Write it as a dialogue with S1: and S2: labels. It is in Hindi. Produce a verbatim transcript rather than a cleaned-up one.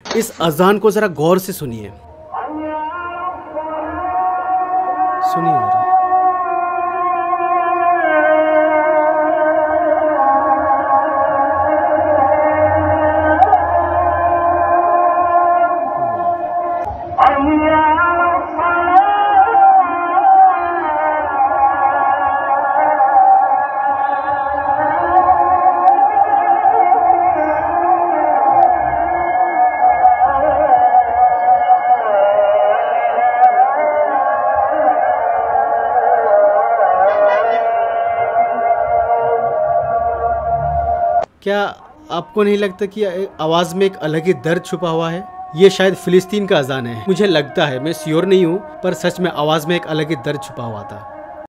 S1: इस अजान को जरा गौर से सुनिए, सुनिए जरा। क्या आपको नहीं लगता कि आवाज़ में एक अलग ही दर्द छुपा हुआ है? ये शायद फिलिस्तीन का अजान है, मुझे लगता है, मैं श्योर नहीं हूँ, पर सच में आवाज़ में एक अलग ही दर्द छुपा हुआ था।